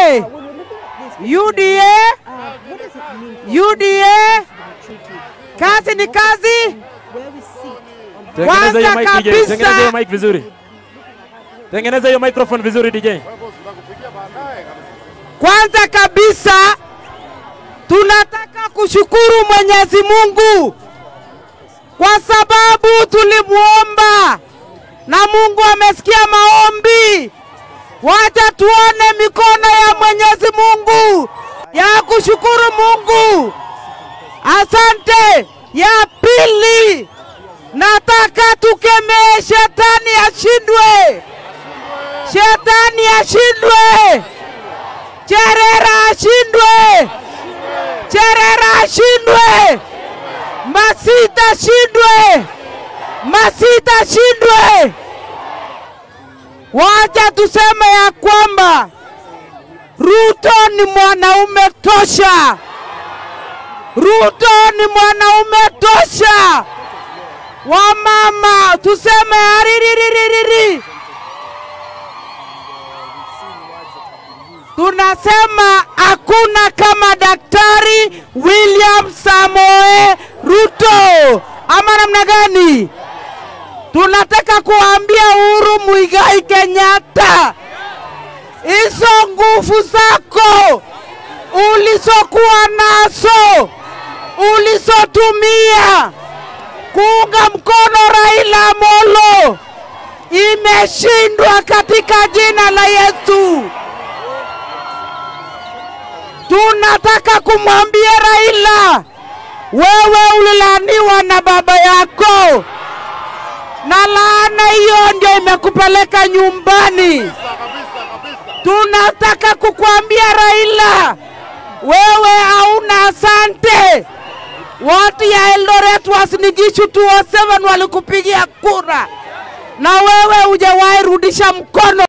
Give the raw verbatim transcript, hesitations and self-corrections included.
A, U D A, U D A, kazi ni kazi. Tengeneza hiyo mic D J, tengeneza hiyo mic vizuri. Tengeneza hiyo microphone vizuri D J. Kwanza kabisa tunataka kushukuru Mwenyezi Mungu kwa sababu tulimuomba na Mungu amesikia maombi. Wacha tuone mikono ya Mwenyezi Mungu ya kushukuru Mungu. Asante. Ya pili, nataka tukemee shetani ashindwe. Shetani ashindwe. Cherera ashindwe. Cherera ashindwe. Masita ashindwe. Masita ashindwe. Wacha tuseme ya kwamba Ruto ni mwanaume tosha. Ruto ni mwanaume tosha. Wamama tuseme haririririri. Tunasema hakuna kama Daktari William Samoei Ruto. Ama namna gani? Tunataka kuambia Uhuru Muigai Kenyatta, hizo nguvu zako ulizokuwa nazo, ulizotumia kuunga mkono Raila Amolo, imeshindwa katika jina la Yesu. Tunataka kumwambia Raila, wewe ulilaniwa na baba yako, na laana hiyo ndio imekupeleka nyumbani. Tunataka kukuambia Raila, wewe hauna asante. Watu ya Eldoret Uasin Gishu two oh seven walikupigia kura, na wewe hujawahi rudisha mkono.